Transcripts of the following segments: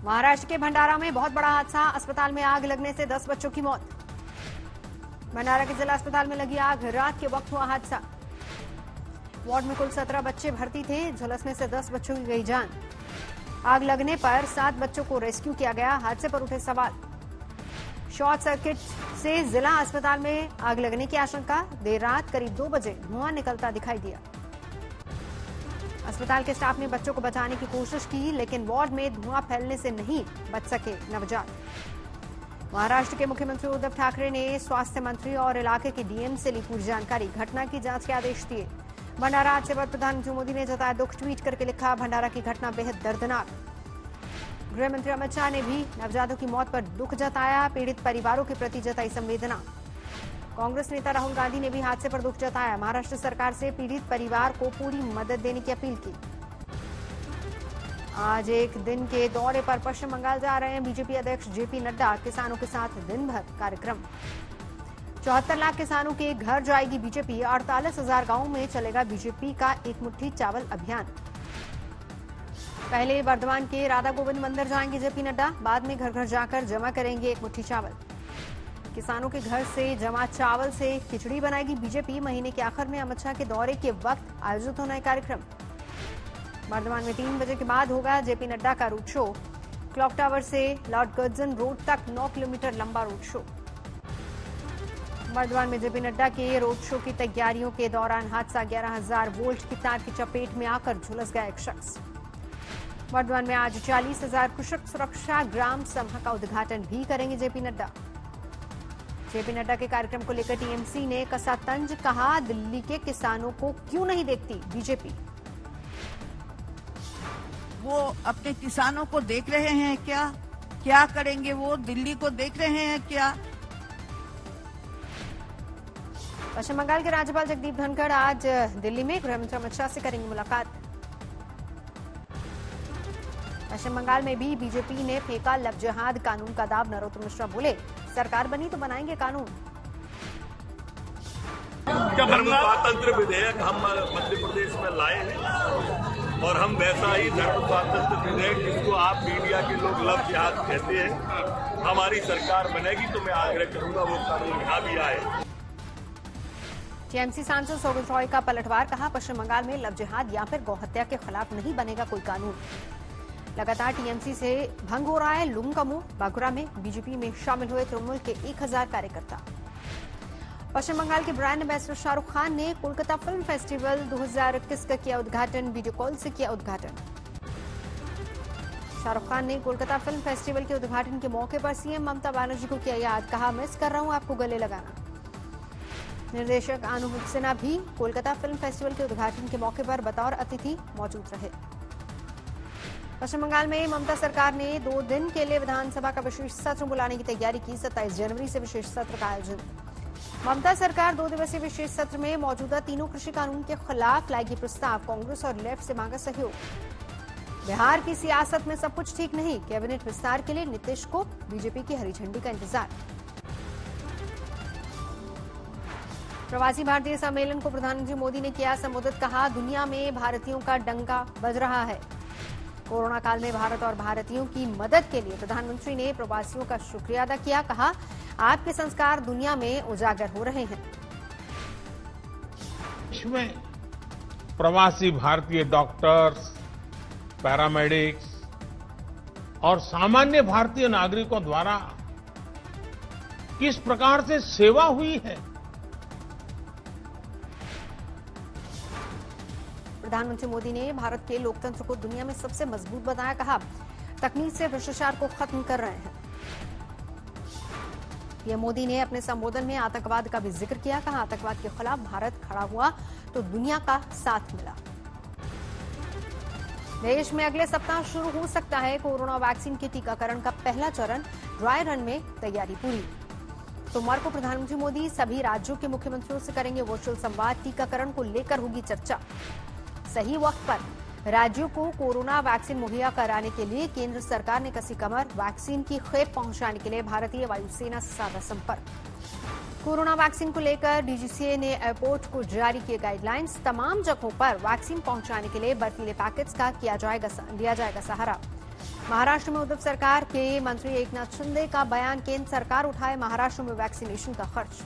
महाराष्ट्र के भंडारा में बहुत बड़ा हादसा, अस्पताल में आग लगने से 10 बच्चों की मौत। भंडारा के जिला अस्पताल में लगी आग, रात के वक्त हुआ हादसा। वार्ड में कुल 17 बच्चे भर्ती थे, झुलसने से 10 बच्चों की गई जान। आग लगने पर 7 बच्चों को रेस्क्यू किया गया। हादसे पर उठे सवाल। शॉर्ट सर्किट से जिला अस्पताल में आग लगने की आशंका। देर रात करीब 2 बजे धुआं निकलता दिखाई दिया। अस्पताल के स्टाफ ने बच्चों को बचाने की कोशिश की, लेकिन वार्ड में धुआं फैलने से नहीं बच सके नवजात। महाराष्ट्र के मुख्यमंत्री उद्धव ठाकरे ने स्वास्थ्य मंत्री और इलाके के डीएम से ली पूरी जानकारी। घटना की जांच के आदेश दिए। भंडारा हादसे पर प्रधानमंत्री मोदी ने जताया दुख। ट्वीट करके लिखा, भंडारा की घटना बेहद दर्दनाक। गृह मंत्री अमित शाह ने भी नवजातों की मौत पर दुख जताया। पीड़ित परिवारों के प्रति जताई संवेदना। कांग्रेस नेता राहुल गांधी ने भी हादसे पर दुख जताया। महाराष्ट्र सरकार से पीड़ित परिवार को पूरी मदद देने की अपील की। आज एक दिन के दौरे पर पश्चिम बंगाल जा रहे हैं बीजेपी अध्यक्ष जेपी नड्डा। किसानों के साथ दिन भर कार्यक्रम। 74 लाख किसानों के घर जाएगी बीजेपी। 48,000 गांवों में चलेगा बीजेपी का एक मुट्ठी चावल अभियान। पहले वर्धमान के राधा गोविंद मंदिर जाएंगे जेपी नड्डा, बाद में घर घर जाकर जमा करेंगे एक मुट्ठी चावल। किसानों के घर से जमा चावल से खिचड़ी बनाएगी बीजेपी। महीने के आखिर में अमित शाह के दौरे के वक्त आयोजित होना है कार्यक्रम। वर्धमान में 3 बजे के बाद होगा जेपी नड्डा का रोड शो। क्लॉक टावर से लॉर्ड कर्जन रोड तक 9 किलोमीटर लंबा रोड शो। वर्धमान में जेपी नड्डा के रोड शो की तैयारियों के दौरान हादसा। 11,000 वोल्ट की तार की चपेट में आकर झुलस गया एक शख्स। वर्धमान में आज 40,000 कृषक सुरक्षा ग्राम सभा का उद्घाटन भी करेंगे जेपी नड्डा। जेपी नड्डा के कार्यक्रम को लेकर टीएमसी ने कसा तंज। कहा, दिल्ली के किसानों को क्यों नहीं देखती बीजेपी। वो अपने किसानों को देख रहे हैं क्या करेंगे वो दिल्ली को देख रहे हैं क्या। पश्चिम बंगाल के राज्यपाल जगदीप धनखड़ आज दिल्ली में गृहमंत्री अमित शाह से करेंगे मुलाकात। पश्चिम बंगाल में भी बीजेपी ने फेंका लव जिहाद कानून का दाव। नरोत्तम मिश्रा बोले, सरकार बनी तो बनाएंगे कानून। धर्म स्वातंत्र विधेयक हम मध्य प्रदेश में लाए हैं और हम वैसा ही धर्म स्वातंत्र विधेयक जिसको आप मीडिया के लोग लव जिहाद कहते हैं, हमारी सरकार बनेगी तो मैं आग्रह करूंगा वो कानून यहाँ भी आए। टीएमसी सांसद सौगत रॉय का पलटवार। कहा, पश्चिम बंगाल में लव जिहाद या फिर गौहत्या के खिलाफ नहीं बनेगा कोई कानून। लगातार टीएमसी से भंग हो रहा है लूम का मुंह। बांकुरा में बीजेपी में शामिल हुए तृणमूल के 1,000 कार्यकर्ता। पश्चिम बंगाल के ब्रांड एम्बेसडर शाहरुख खान ने कोलकाता फिल्म फेस्टिवल 2021 का किया उद्घाटन। वीडियो कॉल से किया उद्घाटन। शाहरुख खान ने कोलकाता फिल्म फेस्टिवल के उद्घाटन के मौके पर सीएम ममता बनर्जी को किया याद। कहा, मिस कर रहा हूं आपको गले लगाना। निर्देशक अनुभव सिन्हा भी कोलकाता फिल्म फेस्टिवल के उद्घाटन के मौके पर बतौर अतिथि मौजूद रहे। पश्चिम बंगाल में ममता सरकार ने 2 दिन के लिए विधानसभा का विशेष सत्र बुलाने की तैयारी की। 27 जनवरी से विशेष सत्र का आयोजन। ममता सरकार 2 दिवसीय विशेष सत्र में मौजूदा तीनों कृषि कानून के खिलाफ लाएगी प्रस्ताव। कांग्रेस और लेफ्ट से मांगा सहयोग। बिहार की सियासत में सब कुछ ठीक नहीं। कैबिनेट विस्तार के लिए नीतीश को बीजेपी की हरी झंडी का इंतजार। प्रवासी भारतीय सम्मेलन को प्रधानमंत्री मोदी ने किया संबोधित। कहा, दुनिया में भारतीयों का डंका बज रहा है। कोरोना काल में भारत और भारतीयों की मदद के लिए प्रधानमंत्री ने प्रवासियों का शुक्रिया अदा किया। कहा, आपके संस्कार दुनिया में उजागर हो रहे हैं। देश में प्रवासी भारतीय डॉक्टर्स, पैरामेडिक्स और सामान्य भारतीय नागरिकों द्वारा किस प्रकार से सेवा हुई है। प्रधानमंत्री मोदी ने भारत के लोकतंत्र को दुनिया में सबसे मजबूत बताया। कहा, तकनीक से भ्रष्टाचार को खत्म कर रहे हैं। पीएम मोदी ने अपने संबोधन में आतंकवाद का भी जिक्र किया। कहा, आतंकवाद के खिलाफ भारत खड़ा हुआ तो दुनिया का साथ मिला। देश में अगले सप्ताह शुरू हो सकता है कोरोना वैक्सीन के टीकाकरण का पहला चरण। ड्राई रन में तैयारी पूरी। सोमवार को प्रधानमंत्री मोदी सभी राज्यों के मुख्यमंत्रियों से करेंगे वर्चुअल संवाद। टीकाकरण को लेकर होगी चर्चा। सही वक्त पर राज्यों को कोरोना वैक्सीन मुहैया कराने के लिए केंद्र सरकार ने कसी कमर। वैक्सीन की खेप पहुंचाने के लिए भारतीय वायुसेना से साधा संपर्क। कोरोना वैक्सीन को लेकर डीजीसीए ने एयरपोर्ट को जारी किए गाइडलाइंस। तमाम जगहों पर वैक्सीन पहुंचाने के लिए बर्फीले पैकेट्स का लिया जाएगा सहारा। महाराष्ट्र में उद्धव सरकार के मंत्री एकनाथ शिंदे का बयान, केंद्र सरकार उठाए महाराष्ट्र में वैक्सीनेशन का खर्च।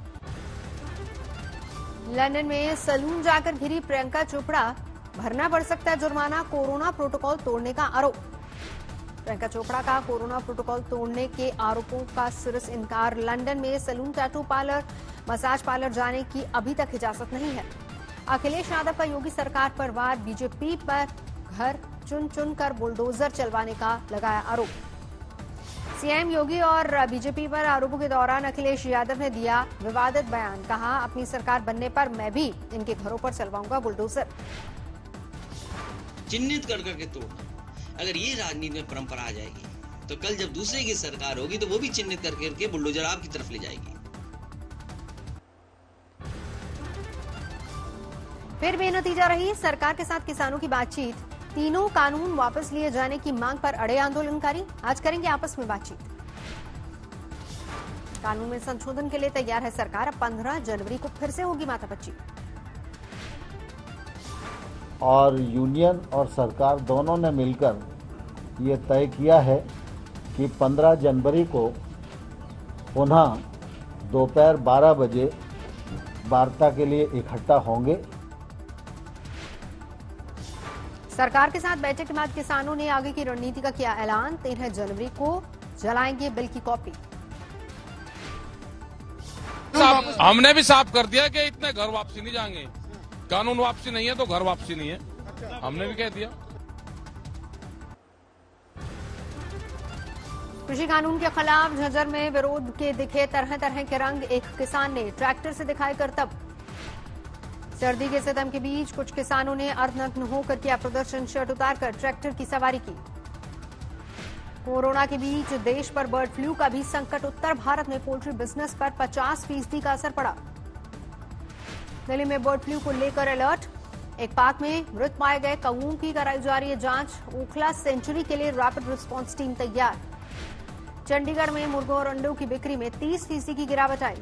लंदन में सैलून जाकर घिरी प्रियंका चोपड़ा, भरना पड़ सकता है जुर्माना, कोरोना प्रोटोकॉल तोड़ने का आरोप। प्रियंका चोपड़ा का कोरोना प्रोटोकॉल तोड़ने के आरोपों का सिरस इनकार। लंदन में salon, tattoo parlour, massage parlour जाने की अभी तक इजाजत नहीं है। अखिलेश यादव का योगी सरकार पर वार, बीजेपी पर घर चुन चुन कर बुलडोजर चलवाने का लगाया आरोप। सीएम योगी और बीजेपी पर आरोपों के दौरान अखिलेश यादव ने दिया विवादित बयान, कहा अपनी सरकार बनने पर मैं भी इनके घरों पर चलवाऊंगा बुलडोजर। चिन्हित कर करके तोड़ना, अगर ये राजनीति में परंपरा आ जाएगी तो कल जब दूसरे की सरकार होगी तो वो भी चिन्हित करके बुलडोजर आपकी तरफ ले जाएगी। फिर बेनतीजा रही सरकार के साथ किसानों की बातचीत। तीनों कानून वापस लिए जाने की मांग पर अड़े आंदोलनकारी, आज करेंगे आपस में बातचीत। कानून में संशोधन के लिए तैयार है सरकार, अब 15 जनवरी को फिर से होगी माथापच्ची। और यूनियन और सरकार दोनों ने मिलकर ये तय किया है कि 15 जनवरी को पुनः दोपहर 12 बजे वार्ता के लिए इकट्ठा होंगे। सरकार के साथ बैठक के बाद किसानों ने आगे की रणनीति का किया ऐलान, 13 जनवरी को जलाएंगे बिल की कॉपी। हमने भी साफ कर दिया कि इतने घर वापसी नहीं जाएंगे, कानून वापसी नहीं है तो घर वापसी नहीं है, हमने भी कह दिया। कृषि कानून के खिलाफ झज्जर में विरोध के दिखे तरह तरह के रंग, एक किसान ने ट्रैक्टर से दिखाए करतब। सर्दी के सितम के बीच कुछ किसानों ने अर्धनग्न होकर किया प्रदर्शन, शर्ट उतारकर ट्रैक्टर की सवारी की। कोरोना के बीच देश पर बर्ड फ्लू का भी संकट, उत्तर भारत में पोल्ट्री बिजनेस पर 50% का असर पड़ा। दिल्ली में बर्ड फ्लू को लेकर अलर्ट, एक पार्क में मृत पाए गए कौओं की कराई जा रही है जांच। ओखला सेंचुरी के लिए रैपिड रिस्पांस टीम तैयार। चंडीगढ़ में मुर्गों और अंडों की बिक्री में 30% की गिरावट आई।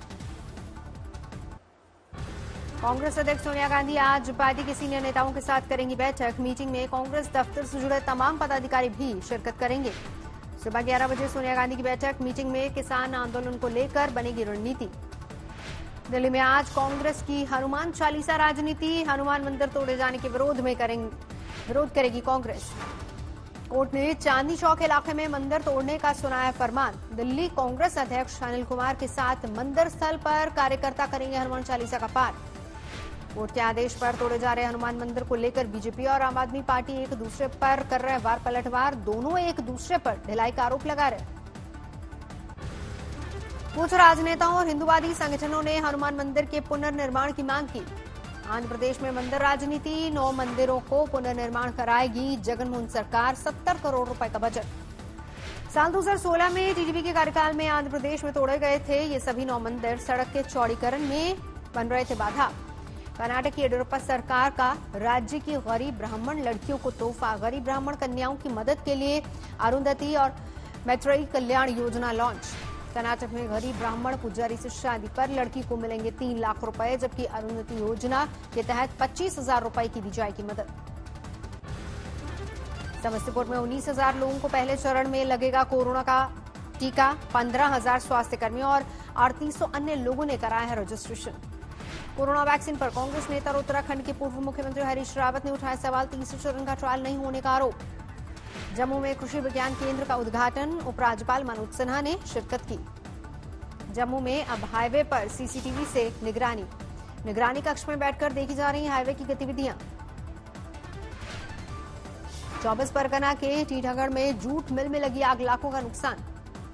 कांग्रेस अध्यक्ष सोनिया गांधी आज पार्टी के सीनियर नेताओं के साथ करेंगी बैठक। मीटिंग में कांग्रेस दफ्तर से जुड़े तमाम पदाधिकारी भी शिरकत करेंगे। सुबह 11 बजे सोनिया गांधी की बैठक। मीटिंग में किसान आंदोलन को लेकर बनेगी रणनीति। दिल्ली में आज कांग्रेस की हनुमान चालीसा राजनीति, हनुमान मंदिर तोड़े जाने के विरोध करेगी कांग्रेस। कोर्ट ने चांदनी चौक इलाके में मंदिर तोड़ने का सुनाया फरमान। दिल्ली कांग्रेस अध्यक्ष अनिल कुमार के साथ मंदिर स्थल पर कार्यकर्ता करेंगे हनुमान चालीसा का पाठ। कोर्ट के आदेश पर तोड़े जा रहे हनुमान मंदिर को लेकर बीजेपी और आम आदमी पार्टी एक दूसरे पर कर रहे वार पलटवार, दोनों एक दूसरे पर ढिलाई का आरोप लगा रहे। कुछ राजनेताओं और हिंदूवादी संगठनों ने हनुमान मंदिर के पुनर्निर्माण की मांग की। आंध्र प्रदेश में मंदिर राजनीति, 9 मंदिरों को पुनर्निर्माण कराएगी जगनमोहन सरकार, 70 करोड़ रुपए का बजट। साल 2016 में टीडीपी के कार्यकाल में आंध्र प्रदेश में तोड़े गए थे ये सभी 9 मंदिर। सड़क के चौड़ीकरण में बन रहे थे बाधा। कर्नाटक की येडियुरप्पा सरकार का राज्य की गरीब ब्राह्मण लड़कियों को तोहफा, गरीब ब्राह्मण कन्याओं की मदद के लिए अरुंधति और मैत्रेयी कल्याण योजना लॉन्च। कर्नाटक में गरीब ब्राह्मण पुजारी से शादी पर लड़की को मिलेंगे 3 लाख रुपए, जबकि अरुंधति योजना के तहत 25,000 रुपए की दी जाएगी मदद। समस्तीपुर में 19,000 लोगों को पहले चरण में लगेगा कोरोना का टीका। 15,000 स्वास्थ्य कर्मियों और 3800 अन्य लोगों ने कराया है रजिस्ट्रेशन। कोरोना वैक्सीन पर कांग्रेस नेता और उत्तराखंड के पूर्व मुख्यमंत्री हरीश रावत ने उठाया सवाल, तीसरे चरण का ट्रायल नहीं होने का आरोप। जम्मू में कृषि विज्ञान केंद्र का उद्घाटन, उपराज्यपाल मनोज सिन्हा ने शिरकत की। जम्मू में अब हाईवे पर सीसीटीवी से निगरानी कक्ष में बैठकर देखी जा रही हाईवे की गतिविधियां। 24 परगना के टीटागढ़ में जूट मिल में लगी आग, लाखों का नुकसान।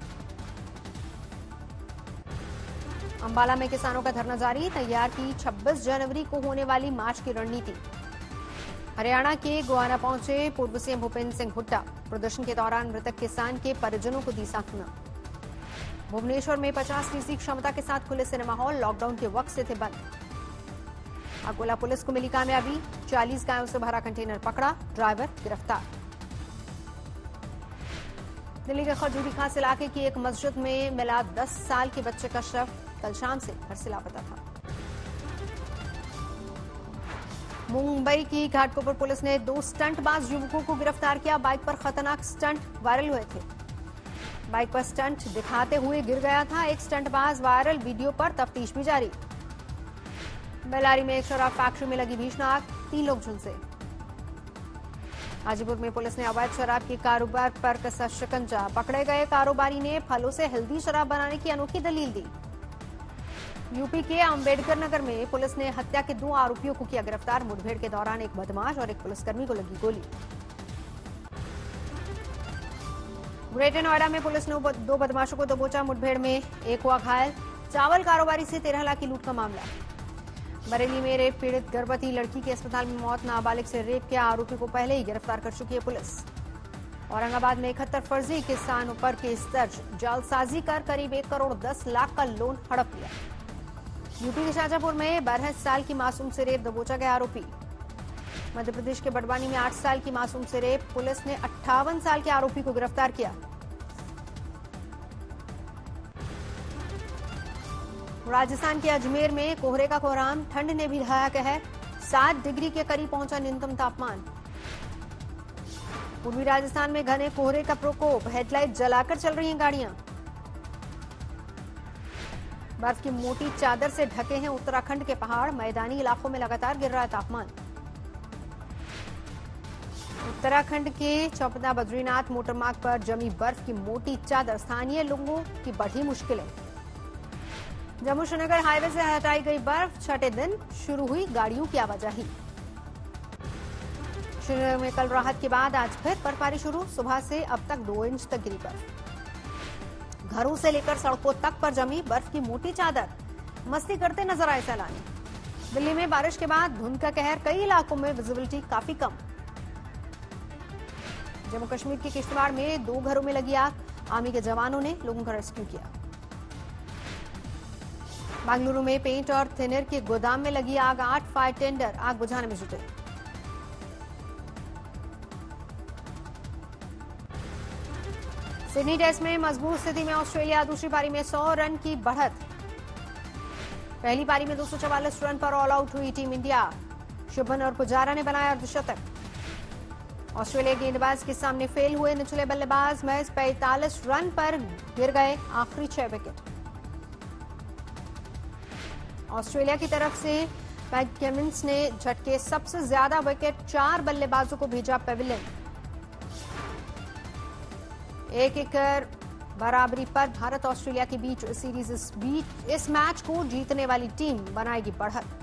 अंबाला में किसानों का धरना जारी, तैयार की 26 जनवरी को होने वाली मार्च की रणनीति। हरियाणा के गोहाना पहुंचे पूर्व सीएम भूपेंद्र सिंह हुड्डा, प्रदर्शन के दौरान मृतक किसान के परिजनों को दी सांत्वना। भुवनेश्वर में 50% क्षमता के साथ खुले सिनेमा हॉल लॉकडाउन के वक्त से थे बंद। अकोला पुलिस को मिली कामयाबी, 40 गायों से भरा कंटेनर पकड़ा, ड्राइवर गिरफ्तार। दिल्ली के खजूरी खास इलाके की एक मस्जिद में मिला 10 साल के बच्चे का शव, कल शाम से घर से लापता था। मुंबई की घाटकोपर पुलिस ने 2 स्टंटबाज युवकों को गिरफ्तार किया। बाइक पर खतरनाक स्टंट वायरल हुए थे। बाइक पर स्टंट दिखाते हुए गिर गया था एक स्टंटबाज। वायरल वीडियो पर तफ्तीश भी जारी। बेल्लारी में एक शराब फैक्ट्री में लगी भीषण आग, 3 लोग झुलसे। हाजीपुर में पुलिस ने अवैध शराब के कारोबार पर कसा शिकंजा। पकड़े गए कारोबारी ने फलों से हेल्दी शराब बनाने की अनोखी दलील दी। यूपी के अंबेडकर नगर में पुलिस ने हत्या के 2 आरोपियों को किया गिरफ्तार। मुठभेड़ के दौरान एक बदमाश और एक पुलिसकर्मी को लगी गोली। ग्रेटर नोएडा में पुलिस ने 2 बदमाशों को दबोचा। मुठभेड़ में एक हुआ घायल। चावल कारोबारी से 13 लाख की लूट का मामला। बरेली में रेप पीड़ित गर्भवती लड़की की अस्पताल में मौत। नाबालिग से रेप के आरोपी को पहले ही गिरफ्तार कर चुकी है पुलिस। औरंगाबाद में 71 फर्जी किसानों पर केस दर्ज। जालसाजी कर करीब 1 करोड़ 10 लाख का लोन हड़प लिया। यूपी के शाजापुर में 12 साल की मासूम से रेप, दबोचा गया आरोपी। मध्य प्रदेश के बड़वानी में 8 साल की मासूम से रेप, पुलिस ने 58 साल के आरोपी को गिरफ्तार किया। राजस्थान के अजमेर में कोहरे का कोहराम, ठंड ने भी ढाया कहर। 7 डिग्री के करीब पहुंचा न्यूनतम तापमान। पूर्वी राजस्थान में घने कोहरे का प्रकोप, हेडलाइट जलाकर चल रही हैं गाड़ियां। बर्फ की मोटी चादर से ढके हैं उत्तराखंड के पहाड़। मैदानी इलाकों में लगातार गिर रहा है तापमान। उत्तराखंड के चौपदा बद्रीनाथ मोटरमार्ग पर जमी बर्फ की मोटी चादर, स्थानीय लोगों की बढ़ी मुश्किलें। जम्मू श्रीनगर हाईवे से हटाई गई बर्फ, 6ठे दिन शुरू हुई गाड़ियों की आवाजाही। श्रीनगर में कल राहत के बाद आज फिर बर्फबारी शुरू। सुबह से अब तक 2 इंच तक गिरी बर्फ। घरों से लेकर सड़कों तक पर जमी बर्फ की मोटी चादर। मस्ती करते नजर आए सैलानी। दिल्ली में बारिश के बाद धुंध का कहर, कई इलाकों में विजिबिलिटी काफी कम। जम्मू कश्मीर के किश्तवाड़ में 2 घरों में लगी आग। आर्मी के जवानों ने लोगों का रेस्क्यू किया। बेंगलुरु में पेंट और थिनर के गोदाम में लगी आग। 8 फायर टेंडर आग बुझाने में जुटे। सिडनी टेस्ट में मजबूत स्थिति में ऑस्ट्रेलिया। दूसरी पारी में 100 रन की बढ़त। पहली पारी में 244 रन पर ऑल आउट हुई टीम इंडिया। शुभमन और पुजारा ने बनाया अर्धशतक। ऑस्ट्रेलिया गेंदबाज के सामने फेल हुए निचले बल्लेबाज। महज 45 रन पर गिर गए आखिरी 6 विकेट। ऑस्ट्रेलिया की तरफ से पैट कमिंस ने झटके सबसे ज्यादा विकेट 4 बल्लेबाजों को भेजा पेविलियन। 1-1 बराबरी पर भारत ऑस्ट्रेलिया के बीच सीरीज। इस मैच को जीतने वाली टीम बनाएगी बढ़त।